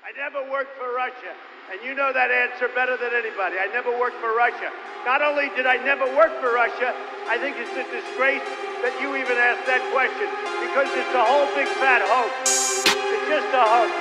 I never worked for Russia, and you know that answer better than anybody. I never worked for Russia. Not only did I never work for Russia, I think it's a disgrace that you even asked that question, because it's a whole big fat hoax. It's just a hoax.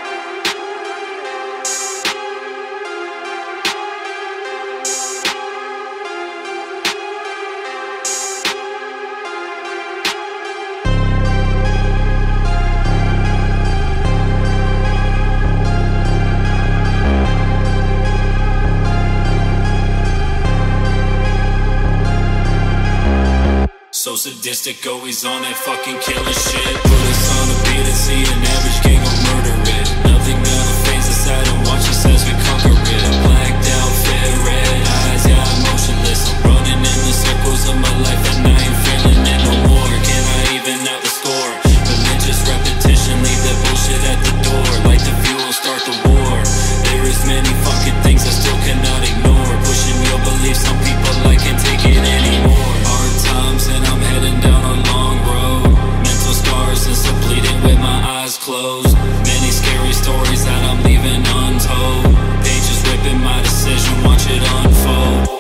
So sadistic, always on that fucking killing shit. Put us on a beat and see an average gang will murder it. Nothing gonna phase us out and watch us as we conquer it. Blacked out, fit, red eyes, yeah, I'm motionless. I'm running in the circles of my life and I ain't feeling it no more. Can I even out the score? Religious repetition, leave that bullshit at the door. Light the fuel, start the war. There is many fucking things I still cannot ignore. Pushing your beliefs on people, I can't take it anymore. Hard times and I'm heading down a long road. Mental scars and still bleeding with my eyes closed. Many scary stories that I'm leaving untold. Pages ripping my decision, watch it unfold.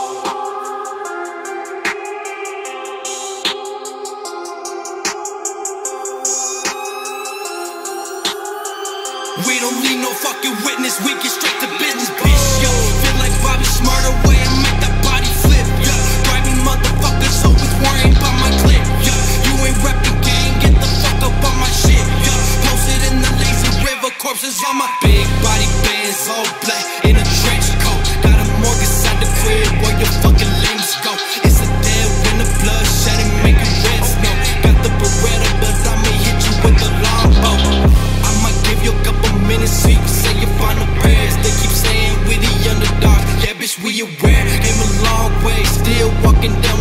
We don't need no fucking witness, we get straight to business, bitch, yo. Feel like Bobby Smarter way and make that body flip, yo. Driving motherfuckers always worrying about my clip, yo. You ain't reppin' gang, get the fuck up on my shit, yo. Posted in the lazy river, corpses on my big body bands, all black in a trench coat. Got a morgue inside the crib where your fucking limbs go. It's a dead when the blood shedding, making red snow. Got the Beretta, but I'ma hit you with the longbow. I might give you a couple minutes so you can say your final prayers. They keep saying we the underdogs, yeah bitch we aware. Came a long way, still walking down